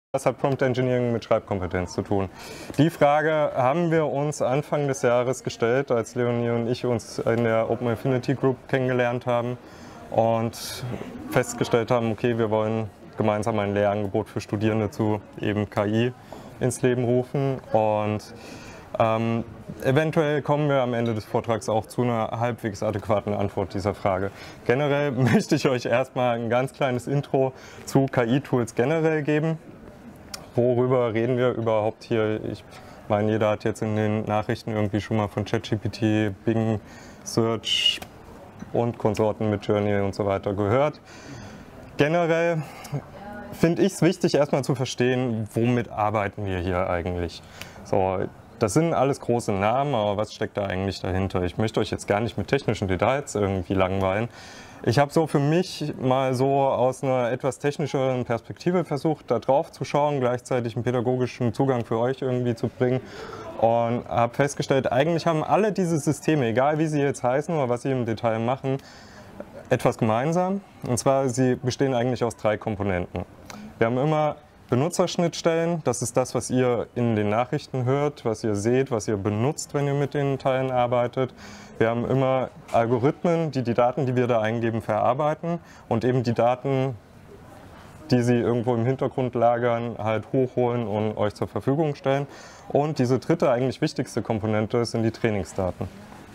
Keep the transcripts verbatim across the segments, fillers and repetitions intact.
Was hat Prompt Engineering mit Schreibkompetenz zu tun? Die Frage haben wir uns Anfang des Jahres gestellt, als Leonie und ich uns in der Open Affinity Group kennengelernt haben und festgestellt haben, okay, wir wollen gemeinsam ein Lehrangebot für Studierende zu eben K I ins Leben rufen. Und ähm, eventuell kommen wir am Ende des Vortrags auch zu einer halbwegs adäquaten Antwort dieser Frage. Generell möchte ich euch erstmal ein ganz kleines Intro zu K I-Tools generell geben. Worüber reden wir überhaupt hier? Ich meine, jeder hat jetzt in den Nachrichten irgendwie schon mal von ChatGPT, Bing, Search und Konsorten mit Journey und so weiter gehört. Generell finde ich es wichtig, erstmal zu verstehen, womit arbeiten wir hier eigentlich. So, das sind alles große Namen, aber was steckt da eigentlich dahinter? Ich möchte euch jetzt gar nicht mit technischen Details irgendwie langweilen. Ich habe so für mich mal so aus einer etwas technischeren Perspektive versucht, da drauf zu schauen, gleichzeitig einen pädagogischen Zugang für euch irgendwie zu bringen und habe festgestellt, eigentlich haben alle diese Systeme, egal wie sie jetzt heißen oder was sie im Detail machen, etwas gemeinsam. Und zwar, sie bestehen eigentlich aus drei Komponenten. Wir haben immer Benutzerschnittstellen, das ist das, was ihr in den Nachrichten hört, was ihr seht, was ihr benutzt, wenn ihr mit den Teilen arbeitet. Wir haben immer Algorithmen, die die Daten, die wir da eingeben, verarbeiten und eben die Daten, die sie irgendwo im Hintergrund lagern, halt hochholen und euch zur Verfügung stellen. Und diese dritte, eigentlich wichtigste Komponente sind die Trainingsdaten.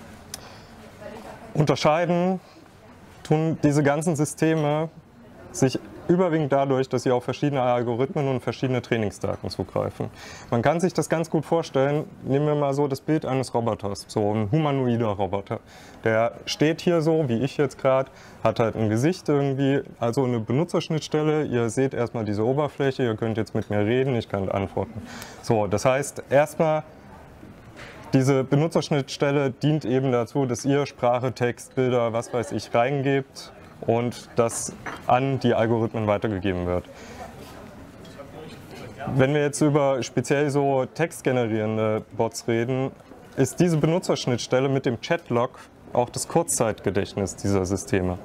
Unterscheiden tun diese ganzen Systeme sich überwiegend dadurch, dass sie auf verschiedene Algorithmen und verschiedene Trainingsdaten zugreifen. Man kann sich das ganz gut vorstellen, nehmen wir mal so das Bild eines Roboters, so ein humanoider Roboter. Der steht hier so, wie ich jetzt gerade, hat halt ein Gesicht irgendwie, also eine Benutzerschnittstelle. Ihr seht erstmal diese Oberfläche, ihr könnt jetzt mit mir reden, ich kann antworten. So, das heißt, erstmal diese Benutzerschnittstelle dient eben dazu, dass ihr Sprache, Text, Bilder, was weiß ich, reingebt und das an die Algorithmen weitergegeben wird. Wenn wir jetzt über speziell so textgenerierende Bots reden, ist diese Benutzerschnittstelle mit dem Chatlog auch das Kurzzeitgedächtnis dieser Systeme.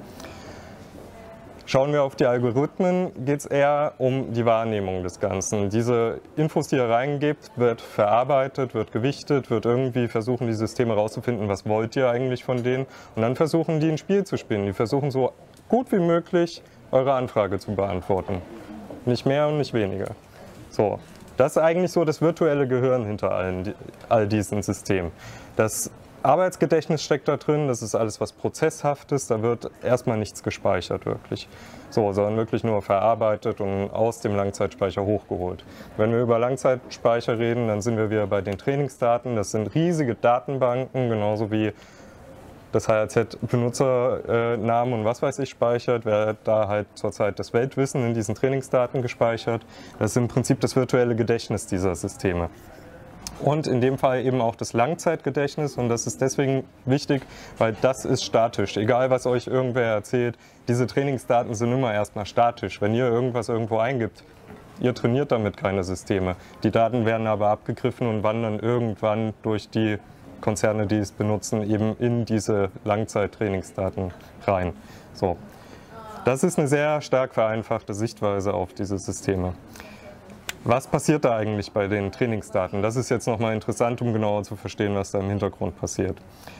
Schauen wir auf die Algorithmen, geht es eher um die Wahrnehmung des Ganzen. Diese Infos, die ihr reingebt, wird verarbeitet, wird gewichtet, wird irgendwie versuchen, die Systeme herauszufinden, was wollt ihr eigentlich von denen. Und dann versuchen die ein Spiel zu spielen. Die versuchen so gut wie möglich eure Anfrage zu beantworten. Nicht mehr und nicht weniger. So, das ist eigentlich so das virtuelle Gehirn hinter allen, all diesen Systemen. Das Arbeitsgedächtnis steckt da drin, das ist alles was Prozesshaftes, da wird erstmal nichts gespeichert wirklich, so, sondern wirklich nur verarbeitet und aus dem Langzeitspeicher hochgeholt. Wenn wir über Langzeitspeicher reden, dann sind wir wieder bei den Trainingsdaten, das sind riesige Datenbanken, genauso wie das H R Z Benutzernamen und was weiß ich speichert, wird da halt zurzeit das Weltwissen in diesen Trainingsdaten gespeichert. Das ist im Prinzip das virtuelle Gedächtnis dieser Systeme. Und in dem Fall eben auch das Langzeitgedächtnis, und das ist deswegen wichtig, weil das ist statisch. Egal was euch irgendwer erzählt, diese Trainingsdaten sind immer erstmal statisch. Wenn ihr irgendwas irgendwo eingibt, ihr trainiert damit keine Systeme. Die Daten werden aber abgegriffen und wandern irgendwann durch die Konzerne, die es benutzen, eben in diese Langzeittrainingsdaten rein. So. Das ist eine sehr stark vereinfachte Sichtweise auf diese Systeme. Was passiert da eigentlich bei den Trainingsdaten? Das ist jetzt nochmal interessant, um genauer zu verstehen, was da im Hintergrund passiert.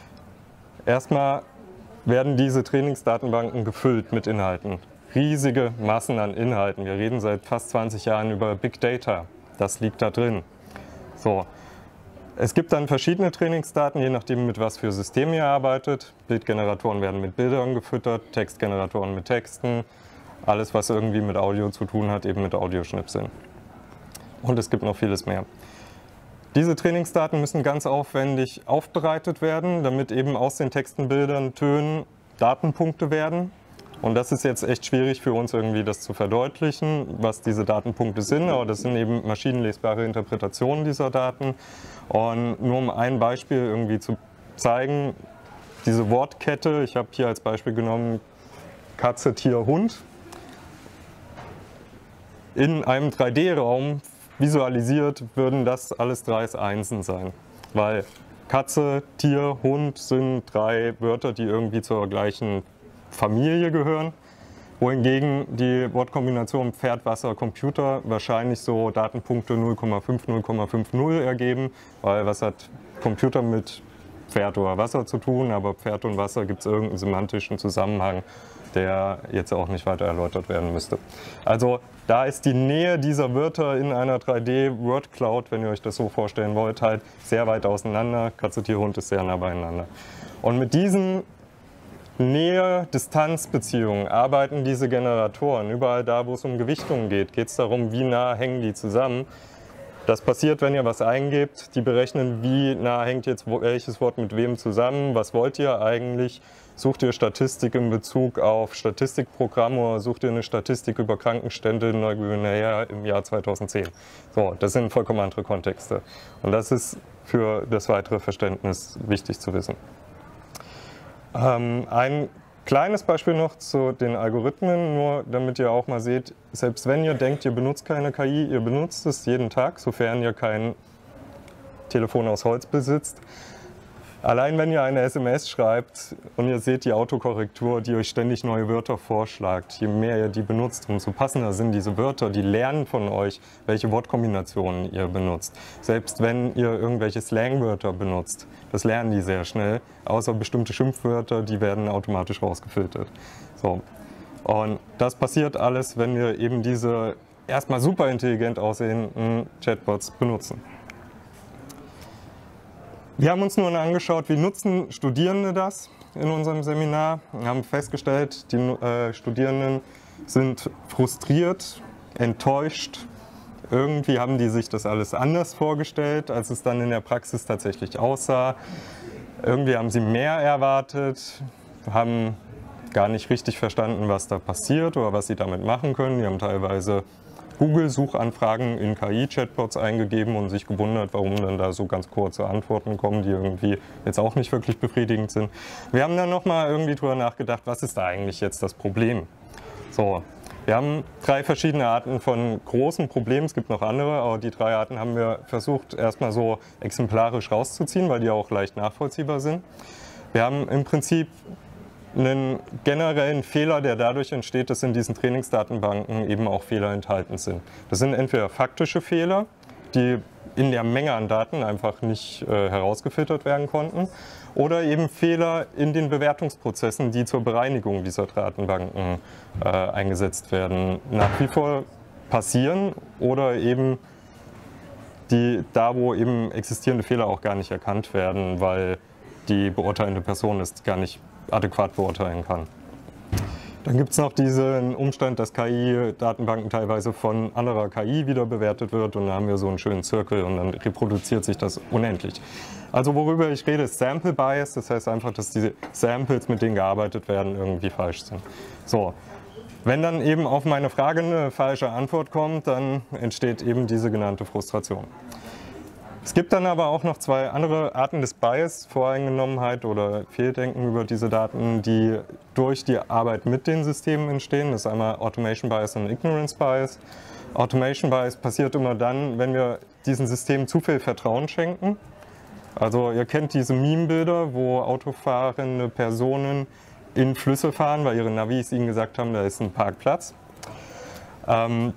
Erstmal werden diese Trainingsdatenbanken gefüllt mit Inhalten. Riesige Massen an Inhalten. Wir reden seit fast zwanzig Jahren über Big Data. Das liegt da drin. So. Es gibt dann verschiedene Trainingsdaten, je nachdem mit was für System ihr arbeitet. Bildgeneratoren werden mit Bildern gefüttert, Textgeneratoren mit Texten. Alles, was irgendwie mit Audio zu tun hat, eben mit Audioschnipseln. Und es gibt noch vieles mehr. Diese Trainingsdaten müssen ganz aufwendig aufbereitet werden, damit eben aus den Texten, Bildern, Tönen Datenpunkte werden. Und das ist jetzt echt schwierig für uns irgendwie das zu verdeutlichen, was diese Datenpunkte sind, aber das sind eben maschinenlesbare Interpretationen dieser Daten. Und nur um ein Beispiel irgendwie zu zeigen, diese Wortkette, ich habe hier als Beispiel genommen Katze, Tier, Hund. In einem drei D Raum visualisiert würden das alles drei Einsen sein, weil Katze, Tier, Hund sind drei Wörter, die irgendwie zur gleichen Familie gehören. wohingegen die Wortkombination Pferd, Wasser, Computer wahrscheinlich so Datenpunkte null Komma fünf, null Komma fünfzig ergeben, weil was hat Computer mit Pferd oder Wasser zu tun, aber Pferd und Wasser gibt es irgendeinen semantischen Zusammenhang, der jetzt auch nicht weiter erläutert werden müsste. Also da ist die Nähe dieser Wörter in einer drei D-Word-Cloud, wenn ihr euch das so vorstellen wollt, halt sehr weit auseinander. Katze, Tier, Hund ist sehr nah beieinander. Und mit diesen Nähe-Distanz-Beziehungen arbeiten diese Generatoren. Überall da, wo es um Gewichtungen geht, geht es darum, wie nah hängen die zusammen. Das passiert, wenn ihr was eingebt. Die berechnen, wie nah hängt jetzt welches Wort mit wem zusammen, was wollt ihr eigentlich. Sucht ihr Statistik in Bezug auf Statistikprogramme oder sucht ihr eine Statistik über Krankenstände in Neuguinea im Jahr zweitausendzehn? So, das sind vollkommen andere Kontexte. Und das ist für das weitere Verständnis wichtig zu wissen. Ähm, ein kleines Beispiel noch zu den Algorithmen, nur damit ihr auch mal seht, selbst wenn ihr denkt, ihr benutzt keine K I, ihr benutzt es jeden Tag, sofern ihr kein Telefon aus Holz besitzt. Allein wenn ihr eine S M S schreibt und ihr seht die Autokorrektur, die euch ständig neue Wörter vorschlägt, je mehr ihr die benutzt, umso passender sind diese Wörter. Die lernen von euch, welche Wortkombinationen ihr benutzt. Selbst wenn ihr irgendwelche Slangwörter benutzt, das lernen die sehr schnell. Außer bestimmte Schimpfwörter, die werden automatisch rausgefiltert. So. Und das passiert alles, wenn wir eben diese erstmal super intelligent aussehenden Chatbots benutzen. Wir haben uns nun angeschaut, wie nutzen Studierende das in unserem Seminar. Wir haben festgestellt, die äh, Studierenden sind frustriert, enttäuscht. Irgendwie haben die sich das alles anders vorgestellt, als es dann in der Praxis tatsächlich aussah. Irgendwie haben sie mehr erwartet, haben gar nicht richtig verstanden, was da passiert oder was sie damit machen können. Die haben teilweise Google-Suchanfragen in K I-Chatbots eingegeben und sich gewundert, warum dann da so ganz kurze Antworten kommen, die irgendwie jetzt auch nicht wirklich befriedigend sind. Wir haben dann nochmal irgendwie drüber nachgedacht, was ist da eigentlich jetzt das Problem? So, wir haben drei verschiedene Arten von großen Problemen, es gibt noch andere, aber die drei Arten haben wir versucht erstmal so exemplarisch rauszuziehen, weil die auch leicht nachvollziehbar sind. Wir haben im Prinzip einen generellen Fehler, der dadurch entsteht, dass in diesen Trainingsdatenbanken eben auch Fehler enthalten sind. Das sind entweder faktische Fehler, die in der Menge an Daten einfach nicht äh, herausgefiltert werden konnten, oder eben Fehler in den Bewertungsprozessen, die zur Bereinigung dieser Datenbanken äh, eingesetzt werden, nach wie vor passieren oder eben die, da, wo eben existierende Fehler auch gar nicht erkannt werden, weil die beurteilende Person es gar nicht adäquat beurteilen kann. Dann gibt es noch diesen Umstand, dass K I-Datenbanken teilweise von anderer K I wieder bewertet wird und da haben wir so einen schönen Zirkel und dann reproduziert sich das unendlich. Also worüber ich rede, ist Sample Bias, das heißt einfach, dass diese Samples, mit denen gearbeitet werden, irgendwie falsch sind. So, wenn dann eben auf meine Frage eine falsche Antwort kommt, dann entsteht eben diese genannte Frustration. Es gibt dann aber auch noch zwei andere Arten des Bias, Voreingenommenheit oder Fehldenken über diese Daten, die durch die Arbeit mit den Systemen entstehen. Das ist einmal Automation Bias und Ignorance Bias. Automation Bias passiert immer dann, wenn wir diesen Systemen zu viel Vertrauen schenken. Also ihr kennt diese Meme-Bilder, wo autofahrende Personen in Flüsse fahren, weil ihre Navis ihnen gesagt haben, da ist ein Parkplatz. Ähm,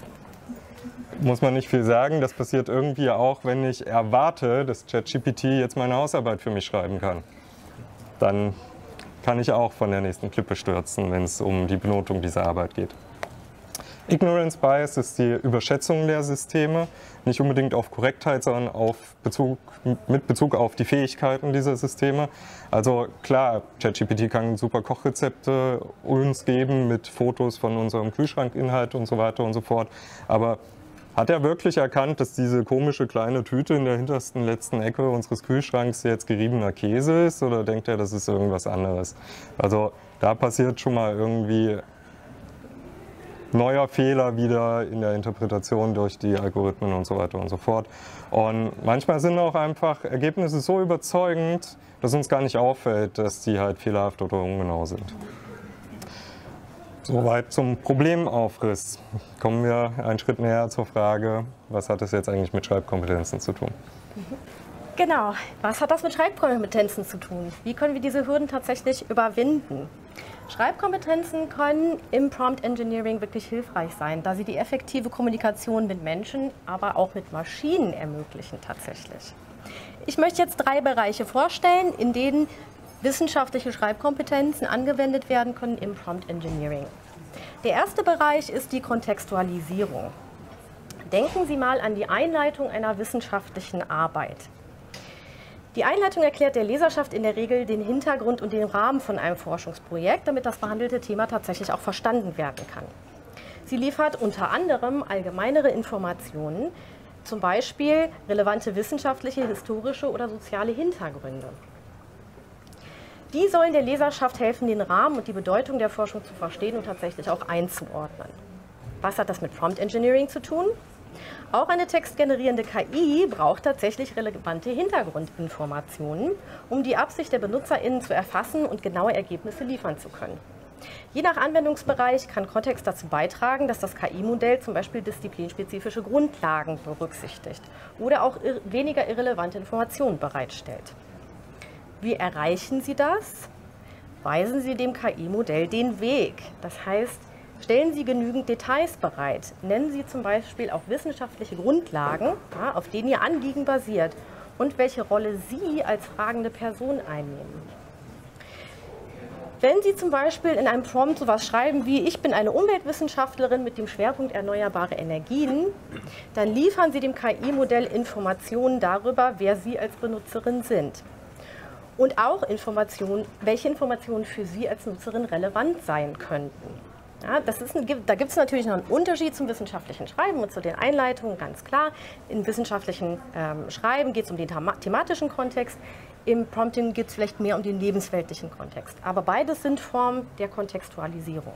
Muss man nicht viel sagen, das passiert irgendwie auch, wenn ich erwarte, dass ChatGPT jetzt meine Hausarbeit für mich schreiben kann. Dann kann ich auch von der nächsten Klippe stürzen, wenn es um die Benotung dieser Arbeit geht. Ignorance Bias ist die Überschätzung der Systeme, nicht unbedingt auf Korrektheit, sondern auf Bezug, mit Bezug auf die Fähigkeiten dieser Systeme. Also klar, ChatGPT kann super Kochrezepte uns geben mit Fotos von unserem Kühlschrankinhalt und so weiter und so fort, aber hat er wirklich erkannt, dass diese komische kleine Tüte in der hintersten letzten Ecke unseres Kühlschranks jetzt geriebener Käse ist oder denkt er, das ist irgendwas anderes? Also da passiert schon mal irgendwie neuer Fehler wieder in der Interpretation durch die Algorithmen und so weiter und so fort. Und manchmal sind auch einfach Ergebnisse so überzeugend, dass uns gar nicht auffällt, dass die halt fehlerhaft oder ungenau sind. Soweit zum Problemaufriss. Kommen wir einen Schritt näher zur Frage, was hat das jetzt eigentlich mit Schreibkompetenzen zu tun? Genau, was hat das mit Schreibkompetenzen zu tun? Wie können wir diese Hürden tatsächlich überwinden? Schreibkompetenzen können im Prompt Engineering wirklich hilfreich sein, da sie die effektive Kommunikation mit Menschen, aber auch mit Maschinen ermöglichen tatsächlich. Ich möchte jetzt drei Bereiche vorstellen, in denen wissenschaftliche Schreibkompetenzen angewendet werden können im Prompt Engineering. Der erste Bereich ist die Kontextualisierung. Denken Sie mal an die Einleitung einer wissenschaftlichen Arbeit. Die Einleitung erklärt der Leserschaft in der Regel den Hintergrund und den Rahmen von einem Forschungsprojekt, damit das behandelte Thema tatsächlich auch verstanden werden kann. Sie liefert unter anderem allgemeinere Informationen, zum Beispiel relevante wissenschaftliche, historische oder soziale Hintergründe. Die sollen der Leserschaft helfen, den Rahmen und die Bedeutung der Forschung zu verstehen und tatsächlich auch einzuordnen. Was hat das mit Prompt Engineering zu tun? Auch eine textgenerierende K I braucht tatsächlich relevante Hintergrundinformationen, um die Absicht der BenutzerInnen zu erfassen und genaue Ergebnisse liefern zu können. Je nach Anwendungsbereich kann Kontext dazu beitragen, dass das K I-Modell zum Beispiel disziplinspezifische Grundlagen berücksichtigt oder auch ir- weniger irrelevante Informationen bereitstellt. Wie erreichen Sie das? Weisen Sie dem K I-Modell den Weg. Das heißt, stellen Sie genügend Details bereit. Nennen Sie zum Beispiel auch wissenschaftliche Grundlagen, ja, auf denen Ihr Anliegen basiert und welche Rolle Sie als fragende Person einnehmen. Wenn Sie zum Beispiel in einem Prompt sowas schreiben wie „Ich bin eine Umweltwissenschaftlerin mit dem Schwerpunkt erneuerbare Energien“, dann liefern Sie dem K I-Modell Informationen darüber, wer Sie als Benutzerin sind. Und auch Informationen, welche Informationen für Sie als Nutzerin relevant sein könnten. Ja, das ist ein, da gibt es natürlich noch einen Unterschied zum wissenschaftlichen Schreiben und zu den Einleitungen, ganz klar. Im wissenschaftlichen ähm, Schreiben geht es um den thematischen Kontext, im Prompting geht es vielleicht mehr um den lebensweltlichen Kontext. Aber beides sind Formen der Kontextualisierung.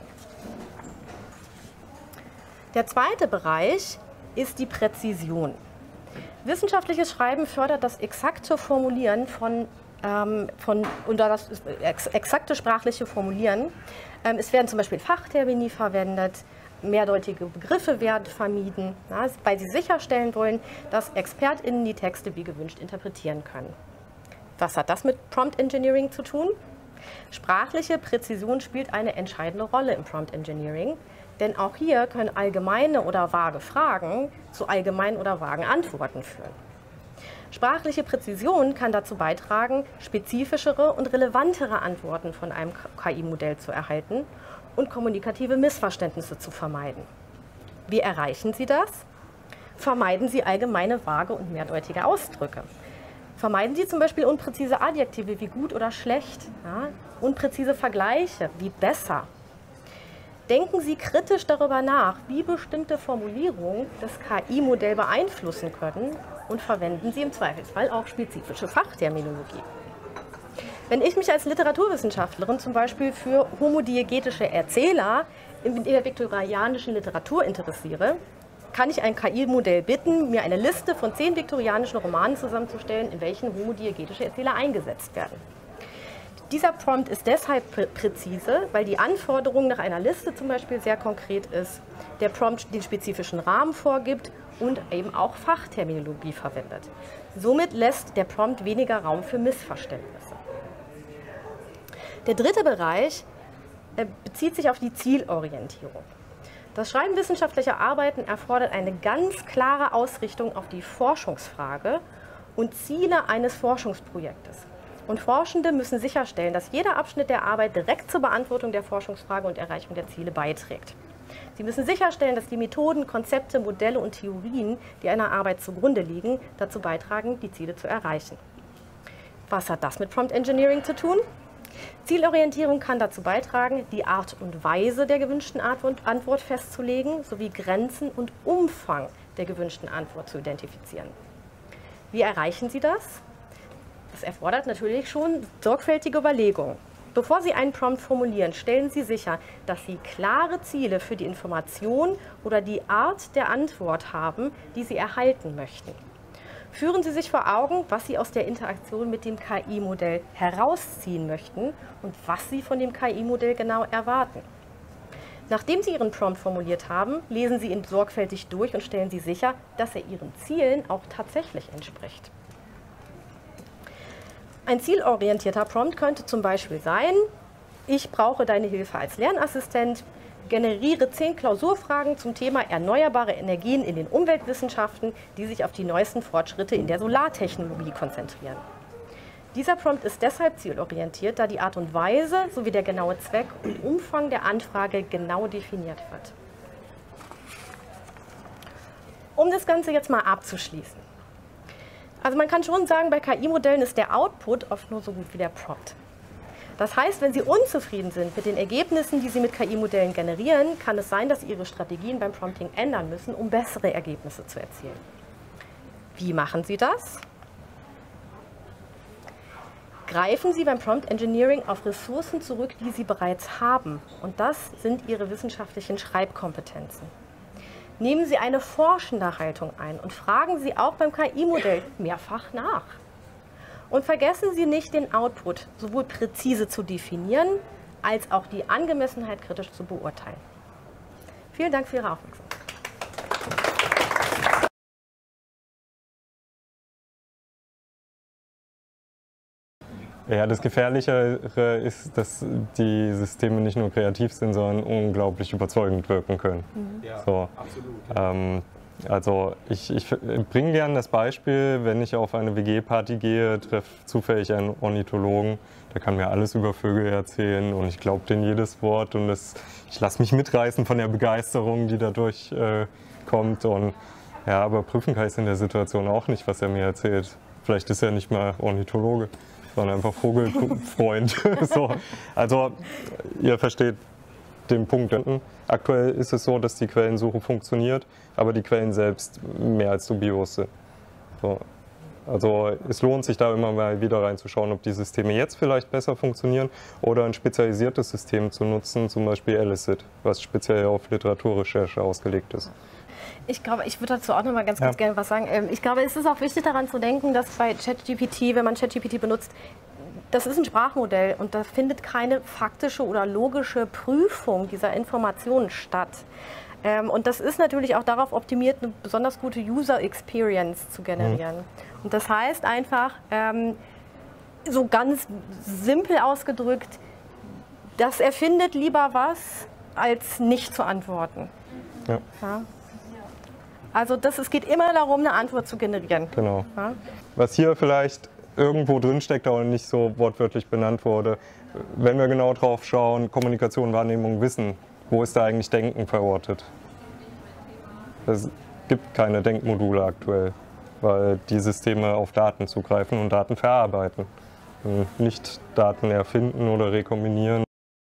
Der zweite Bereich ist die Präzision. Wissenschaftliches Schreiben fördert das exakte Formulieren von ähm, von, und das ex exakte sprachliche Formulieren. Ähm, es werden zum Beispiel Fachtermini verwendet, mehrdeutige Begriffe werden vermieden, ja, weil sie sicherstellen wollen, dass ExpertInnen die Texte wie gewünscht interpretieren können. Was hat das mit Prompt Engineering zu tun? Sprachliche Präzision spielt eine entscheidende Rolle im Prompt Engineering, denn auch hier können allgemeine oder vage Fragen zu allgemeinen oder vagen Antworten führen. Sprachliche Präzision kann dazu beitragen, spezifischere und relevantere Antworten von einem K I-Modell zu erhalten und kommunikative Missverständnisse zu vermeiden. Wie erreichen Sie das? Vermeiden Sie allgemeine, vage und mehrdeutige Ausdrücke. Vermeiden Sie zum Beispiel unpräzise Adjektive wie gut oder schlecht, ja? Unpräzise Vergleiche wie besser. Denken Sie kritisch darüber nach, wie bestimmte Formulierungen das K I-Modell beeinflussen können und verwenden Sie im Zweifelsfall auch spezifische Fachterminologie. Wenn ich mich als Literaturwissenschaftlerin zum Beispiel für homodiegetische Erzähler in der viktorianischen Literatur interessiere, kann ich ein K I-Modell bitten, mir eine Liste von zehn viktorianischen Romanen zusammenzustellen, in welchen homodiegetische Erzähler eingesetzt werden. Dieser Prompt ist deshalb prä präzise, weil die Anforderung nach einer Liste zum Beispiel sehr konkret ist, der Prompt den spezifischen Rahmen vorgibt und eben auch Fachterminologie verwendet. Somit lässt der Prompt weniger Raum für Missverständnisse. Der dritte Bereich äh, bezieht sich auf die Zielorientierung. Das Schreiben wissenschaftlicher Arbeiten erfordert eine ganz klare Ausrichtung auf die Forschungsfrage und Ziele eines Forschungsprojektes. Und Forschende müssen sicherstellen, dass jeder Abschnitt der Arbeit direkt zur Beantwortung der Forschungsfrage und Erreichung der Ziele beiträgt. Sie müssen sicherstellen, dass die Methoden, Konzepte, Modelle und Theorien, die einer Arbeit zugrunde liegen, dazu beitragen, die Ziele zu erreichen. Was hat das mit Prompt Engineering zu tun? Zielorientierung kann dazu beitragen, die Art und Weise der gewünschten Antwort festzulegen, sowie Grenzen und Umfang der gewünschten Antwort zu identifizieren. Wie erreichen Sie das? Das erfordert natürlich schon sorgfältige Überlegungen. Bevor Sie einen Prompt formulieren, stellen Sie sicher, dass Sie klare Ziele für die Information oder die Art der Antwort haben, die Sie erhalten möchten. Führen Sie sich vor Augen, was Sie aus der Interaktion mit dem K I-Modell herausziehen möchten und was Sie von dem K I-Modell genau erwarten. Nachdem Sie Ihren Prompt formuliert haben, lesen Sie ihn sorgfältig durch und stellen Sie sicher, dass er Ihren Zielen auch tatsächlich entspricht. Ein zielorientierter Prompt könnte zum Beispiel sein: ich brauche deine Hilfe als Lernassistent, generiere zehn Klausurfragen zum Thema erneuerbare Energien in den Umweltwissenschaften, die sich auf die neuesten Fortschritte in der Solartechnologie konzentrieren. Dieser Prompt ist deshalb zielorientiert, da die Art und Weise sowie der genaue Zweck und Umfang der Anfrage genau definiert wird. Um das Ganze jetzt mal abzuschließen. Also man kann schon sagen, bei K I-Modellen ist der Output oft nur so gut wie der Prompt. Das heißt, wenn Sie unzufrieden sind mit den Ergebnissen, die Sie mit K I-Modellen generieren, kann es sein, dass Sie Ihre Strategien beim Prompting ändern müssen, um bessere Ergebnisse zu erzielen. Wie machen Sie das? Greifen Sie beim Prompt Engineering auf Ressourcen zurück, die Sie bereits haben. Und das sind Ihre wissenschaftlichen Schreibkompetenzen. Nehmen Sie eine forschende Haltung ein und fragen Sie auch beim K I-Modell mehrfach nach. Und vergessen Sie nicht, den Output sowohl präzise zu definieren, als auch die Angemessenheit kritisch zu beurteilen. Vielen Dank für Ihre Aufmerksamkeit. Ja, das Gefährlichere ist, dass die Systeme nicht nur kreativ sind, sondern unglaublich überzeugend wirken können. Mhm. Ja, so, absolut. Ähm, also ich, ich bringe gerne das Beispiel, wenn ich auf eine W G-Party gehe, treffe zufällig einen Ornithologen, der kann mir alles über Vögel erzählen und ich glaube denen jedes Wort und das, ich lasse mich mitreißen von der Begeisterung, die dadurch äh, kommt. Und, ja, aber prüfen kann ich es in der Situation auch nicht, was er mir erzählt. Vielleicht ist er nicht mal Ornithologe, sondern einfach Vogelfreund. So. Also ihr versteht den Punkt. Aktuell ist es so, dass die Quellensuche funktioniert, aber die Quellen selbst mehr als dubios sind. So. Also es lohnt sich da immer mal wieder reinzuschauen, ob die Systeme jetzt vielleicht besser funktionieren oder ein spezialisiertes System zu nutzen, zum Beispiel Elicit, was speziell auf Literaturrecherche ausgelegt ist. Ich glaube, ich würde dazu auch noch mal ganz kurz ja. gerne was sagen. Ich glaube, es ist auch wichtig daran zu denken, dass bei ChatGPT, wenn man ChatGPT benutzt, das ist ein Sprachmodell und da findet keine faktische oder logische Prüfung dieser Informationen statt. Und das ist natürlich auch darauf optimiert, eine besonders gute User Experience zu generieren. Mhm. Und das heißt einfach, so ganz simpel ausgedrückt, das erfindet lieber was, als nicht zu antworten. Ja. Ja. Also das, es geht immer darum, eine Antwort zu generieren. Genau. Ja? Was hier vielleicht irgendwo drin steckt, aber nicht so wortwörtlich benannt wurde, wenn wir genau drauf schauen, Kommunikation, Wahrnehmung, Wissen, wo ist da eigentlich Denken verortet? Es gibt keine Denkmodule aktuell, weil die Systeme auf Daten zugreifen und Daten verarbeiten, nicht Daten erfinden oder rekombinieren.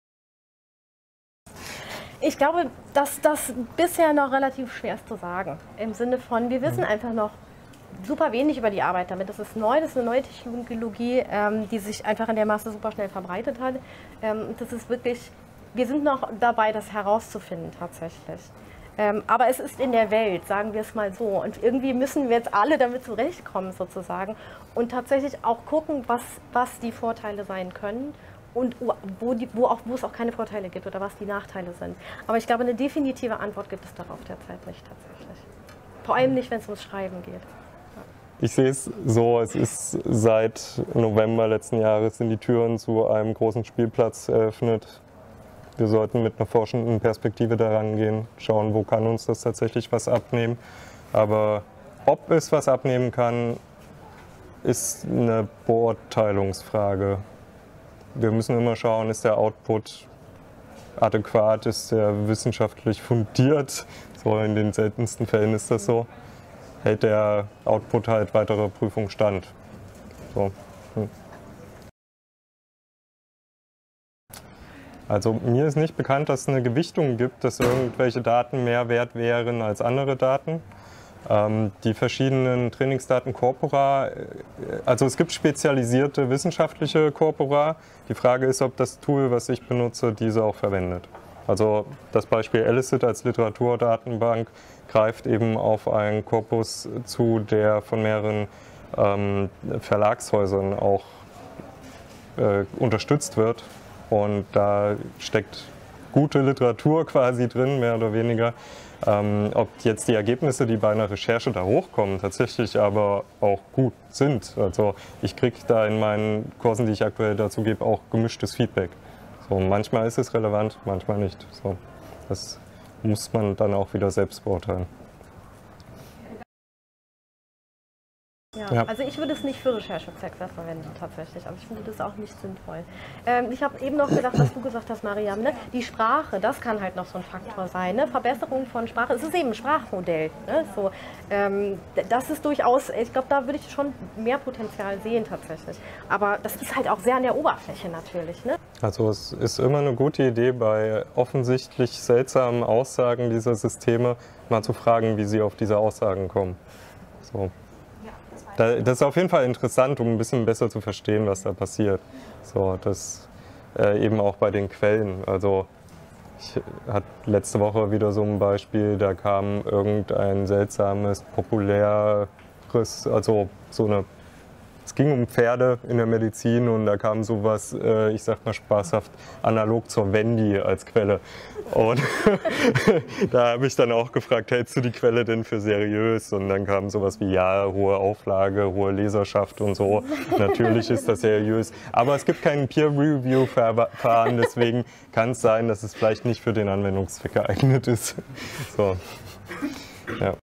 Ich glaube, dass das bisher noch relativ schwer ist zu sagen. Im Sinne von, wir wissen einfach noch super wenig über die Arbeit damit. Das ist neu, das ist eine neue Technologie, ähm, die sich einfach in der Masse super schnell verbreitet hat. Ähm, das ist wirklich, wir sind noch dabei, das herauszufinden tatsächlich. Ähm, aber es ist in der Welt, sagen wir es mal so. Und irgendwie müssen wir jetzt alle damit zurechtkommen sozusagen und tatsächlich auch gucken, was, was die Vorteile sein können. Und wo, die, wo, auch, wo es auch keine Vorteile gibt oder was die Nachteile sind. Aber ich glaube, eine definitive Antwort gibt es darauf derzeit nicht tatsächlich. Vor allem nicht, wenn es ums Schreiben geht. Ja. Ich sehe es so, es ist seit November letzten Jahres sind die Türen zu einem großen Spielplatz eröffnet. Wir sollten mit einer forschenden Perspektive daran gehen, schauen, wo kann uns das tatsächlich was abnehmen. Aber ob es was abnehmen kann, ist eine Beurteilungsfrage. Wir müssen immer schauen, ist der Output adäquat, ist der wissenschaftlich fundiert. So in den seltensten Fällen ist das so. Hält der Output halt weiterer Prüfung stand. So. Hm. Also mir ist nicht bekannt, dass es eine Gewichtung gibt, dass irgendwelche Daten mehr wert wären als andere Daten. Ähm, die verschiedenen Trainingsdaten-Corpora, also es gibt spezialisierte wissenschaftliche Corpora. Die Frage ist, ob das Tool, was ich benutze, diese auch verwendet. Also das Beispiel Elicit als Literaturdatenbank greift eben auf einen Korpus zu, der von mehreren ähm, Verlagshäusern auch äh, unterstützt wird. Und da steckt gute Literatur quasi drin, mehr oder weniger. Ähm, ob jetzt die Ergebnisse, die bei einer Recherche da hochkommen, tatsächlich aber auch gut sind. Also ich kriege da in meinen Kursen, die ich aktuell dazu gebe, auch gemischtes Feedback. So, manchmal ist es relevant, manchmal nicht. So, das muss man dann auch wieder selbst beurteilen. Ja, ja. Also ich würde es nicht für Recherchezwecke verwenden tatsächlich. Also ich finde das auch nicht sinnvoll. Ähm, ich habe eben noch gedacht, was du gesagt hast, Mariam, ne? Die Sprache, das kann halt noch so ein Faktor sein. Ne? Verbesserung von Sprache, es ist eben ein Sprachmodell. Ne? So, ähm, das ist durchaus, ich glaube, da würde ich schon mehr Potenzial sehen tatsächlich. Aber das ist halt auch sehr an der Oberfläche natürlich. Ne? Also es ist immer eine gute Idee, bei offensichtlich seltsamen Aussagen dieser Systeme mal zu fragen, wie sie auf diese Aussagen kommen. So. Das ist auf jeden Fall interessant, um ein bisschen besser zu verstehen, was da passiert. So, das äh, eben auch bei den Quellen. Also ich hatte letzte Woche wieder so ein Beispiel, da kam irgendein seltsames, populäres, also so eine, es ging um Pferde in der Medizin und da kam sowas, äh, ich sag mal spaßhaft, analog zur Wendy als Quelle. Und da habe ich dann auch gefragt, hältst du die Quelle denn für seriös? Und dann kam sowas wie, ja, hohe Auflage, hohe Leserschaft und so. Natürlich ist das seriös. Aber es gibt kein Peer-Review-Verfahren, deswegen kann es sein, dass es vielleicht nicht für den Anwendungszweck geeignet ist. So. Ja.